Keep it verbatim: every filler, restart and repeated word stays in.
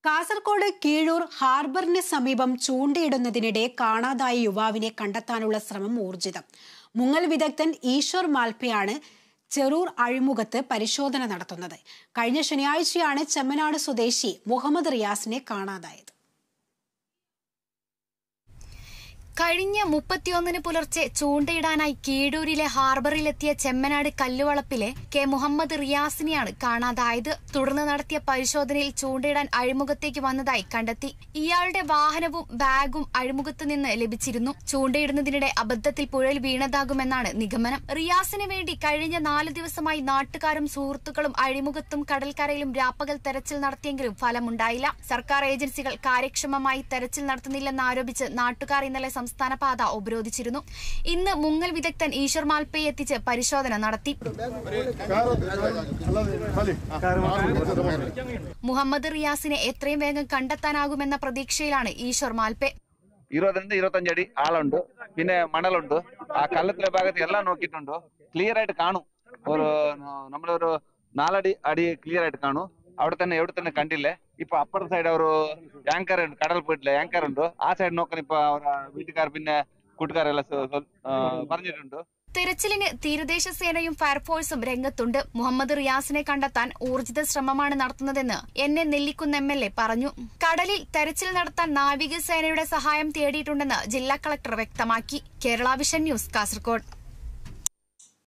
കാസർഗോഡ് കീഴൂർ ഹാർബറിന് സമീപം ചൂണ്ടയിടുന്നതിനിടെ കാണാതായ യുവാവിനെ കണ്ടെത്താനുള്ള ശ്രമം ഊർജിതം. മുങ്ങൽ വിദഗ്ധൻ ഈശ്വർ മാൽപ്പയാണ് ചെറൂർ അഴിമുഖത്ത് പരിശോധന നടത്തുന്നത്. കഴിഞ്ഞ ശനിയാഴ്ചയാണ് ചെമ്മനാട് സ്വദേശി മുഹമ്മദ് റിയാസിനെ കാണാതായത്. കഴിഞ്ഞ മുപ്പത്തിയൊന്നിന് പുലർച്ചെ ചൂണ്ടയിടാനായി കീഴൂരിലെ ഹാർബറിലെത്തിയ ചെമ്മനാട് കല്ലുവളപ്പിലെ കെ മുഹമ്മദ് റിയാസിനെയാണ് കാണാതായത്. തുടർന്ന് നടത്തിയ പരിശോധനയിൽ ചൂണ്ടയിടാൻ അഴിമുഖത്തേക്ക് വന്നതായി കണ്ടെത്തി. ഇയാളുടെ വാഹനവും ബാഗും അഴിമുഖത്ത് നിന്ന് ലഭിച്ചിരുന്നു. ചൂണ്ടയിടുന്നതിനിടെ അബദ്ധത്തിൽ പുഴയിൽ വീണതാകുമെന്നാണ് നിഗമനം. റിയാസിന് വേണ്ടി കഴിഞ്ഞ നാല് ദിവസമായി നാട്ടുകാരും സുഹൃത്തുക്കളും അഴിമുഖത്തും കടൽക്കരയിലും രാപ്പകൽ തെരച്ചിൽ നടത്തിയെങ്കിലും ഫലമുണ്ടായില്ല. സർക്കാർ ഏജൻസികൾ കാര്യക്ഷമമായി തെരച്ചിൽ നടത്തുന്നില്ലെന്നാരോപിച്ച് നാട്ടുകാർ ഇന്നലെ സംസ്ഥാന പാത ഉപരോധിച്ചിരുന്നു. ഇന്ന് മുങ്ങൽ വിദഗ്ധൻ ഈശ്വർ മാൽപ്പയെ എത്തിച്ച് പരിശോധന നടത്തി. മുഹമ്മദ് റിയാസിനെ എത്രയും വേഗം കണ്ടെത്താനാകുമെന്ന പ്രതീക്ഷയിലാണ് ഈശ്വർ മാൽപ്പെ. ഇരുപതിന് ഇരുപത്തഞ്ച് അടി ആളുണ്ട്, പിന്നെ മണലുണ്ട്. ആ കല്ലത്തിലെ ഭാഗത്ത് എല്ലാം നോക്കിയിട്ടുണ്ട്. ക്ലിയർ ആയിട്ട് കാണും. ഒരു നമ്മളൊരു നാലടി അടി ക്ലിയർ ആയിട്ട് കാണും. അവിടെ തന്നെ എവിടെ തന്നെ കണ്ടില്ലേ. ഇപ്പൊ അപ്പുറത്തെ സൈഡ് ഒരു ആങ്കർ ഉണ്ട്, കടൽ പോയിട്ടില്ല ആങ്കർ ഉണ്ട്. ആ സൈഡ് നോക്കാൻ ഇപ്പൊ വീട്ടുകാർ പിന്നെ കൂട്ടുകാരെല്ലാം പറഞ്ഞിട്ടുണ്ട്. തെരച്ചിലിന് തീരദേശ സേനയും ഫയർഫോഴ്സും രംഗത്തുണ്ട്. മുഹമ്മദ് റിയാസിനെ കണ്ടെത്താൻ ഊർജിത ശ്രമമാണ് നടത്തുന്നതെന്ന് N A Nellikkunnu M L A പറഞ്ഞു. കടലിൽ തെരച്ചിൽ നടത്താൻ നാവികസേനയുടെ സഹായം തേടിയിട്ടുണ്ടെന്ന് ജില്ലാ കളക്ടർ വ്യക്തമാക്കി. Kerala vision news, Kasaragod.